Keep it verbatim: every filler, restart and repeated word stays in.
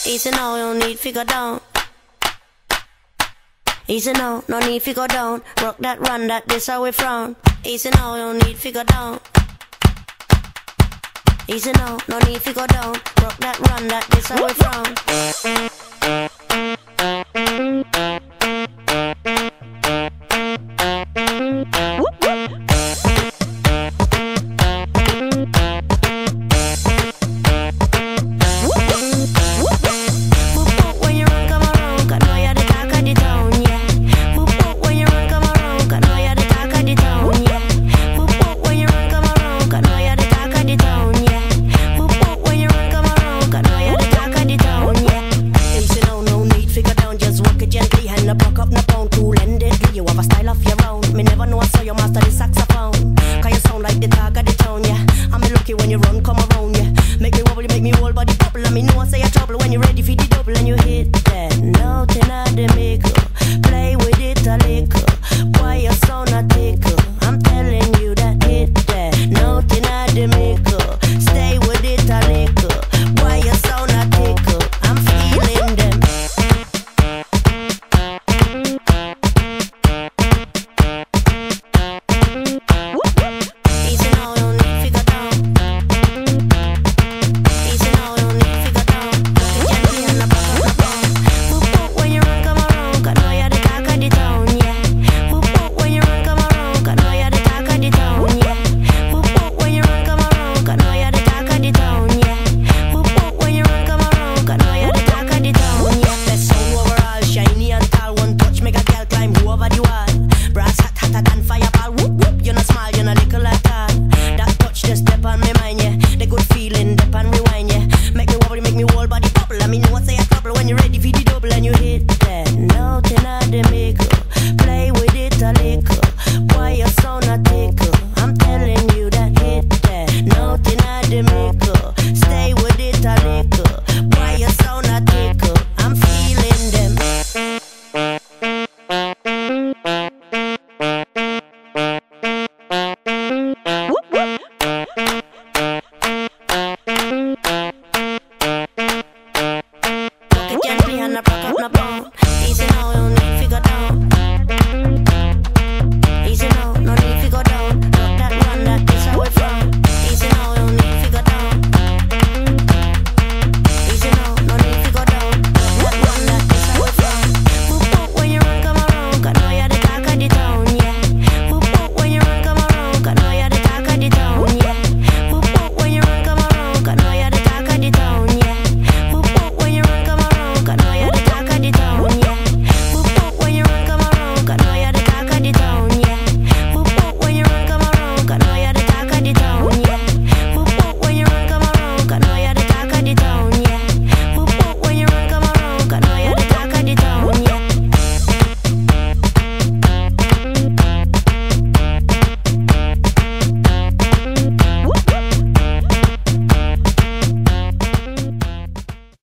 Easy now, no need to go down. Easy now, no need to go down. Rock that, run that, this how we frown. Easy now, no need to go down. Easy now, no need to go down. Rock that, run that, this how we frown. Why you so not tickle? I'm telling you that hit that. Nothing I make